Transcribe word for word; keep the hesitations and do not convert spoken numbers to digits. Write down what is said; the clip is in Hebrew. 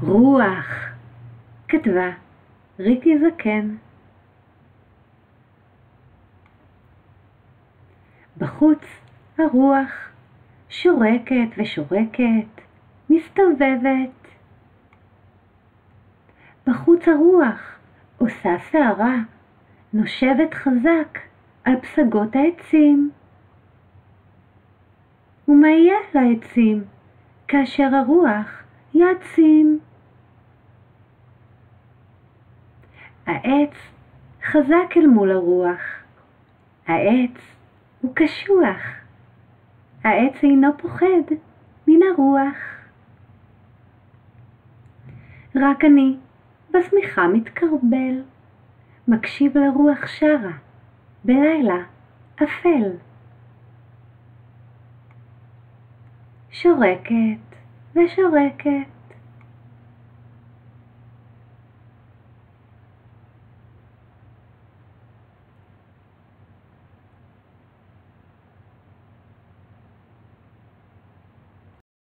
רוח, כתבה ריקי זקן. בחוץ הרוח שורקת ושורקת, מסתובבת. בחוץ הרוח עושה שערה, נושבת חזק על פסגות העצים. ומה יהיה לעצים כאשר הרוח יעצים? העץ חזק אל מול הרוח. העץ הוא קשוח. העץ אינו פוחד מן הרוח. רק אני בשמיכה מתקרבל, מקשיב לרוח שרה בלילה אפל. שורקת ושורקת,